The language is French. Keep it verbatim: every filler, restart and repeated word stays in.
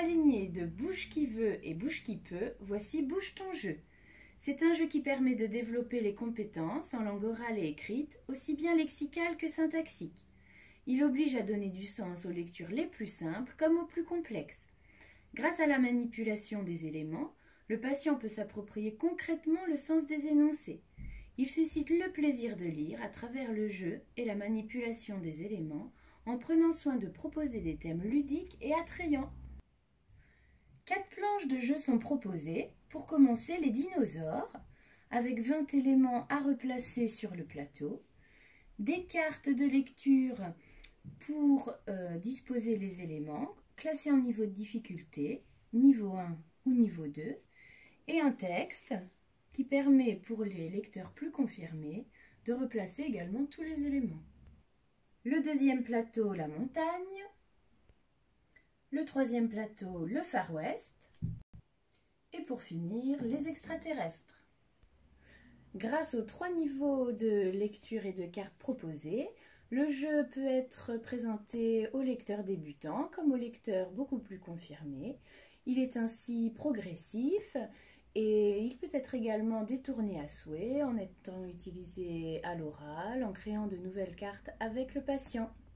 alignés de Bouge qui veut et Bouge qui peut, voici Bouge ton jeu. C'est un jeu qui permet de développer les compétences en langue orale et écrite, aussi bien lexicale que syntaxique. Il oblige à donner du sens aux lectures les plus simples comme aux plus complexes. Grâce à la manipulation des éléments, le patient peut s'approprier concrètement le sens des énoncés. Il suscite le plaisir de lire à travers le jeu et la manipulation des éléments en prenant soin de proposer des thèmes ludiques et attrayants. Quatre planches de jeu sont proposées. Pour commencer, les dinosaures, avec vingt éléments à replacer sur le plateau, des cartes de lecture pour euh, disposer les éléments, classés en niveau de difficulté, niveau un ou niveau deux, et un texte qui permet pour les lecteurs plus confirmés de replacer également tous les éléments. Le deuxième plateau, la montagne. Le troisième plateau, le Far West. Et pour finir, les extraterrestres. Grâce aux trois niveaux de lecture et de cartes proposés, le jeu peut être présenté aux lecteurs débutants comme aux lecteurs beaucoup plus confirmés. Il est ainsi progressif et il peut être également détourné à souhait en étant utilisé à l'oral, en créant de nouvelles cartes avec le patient.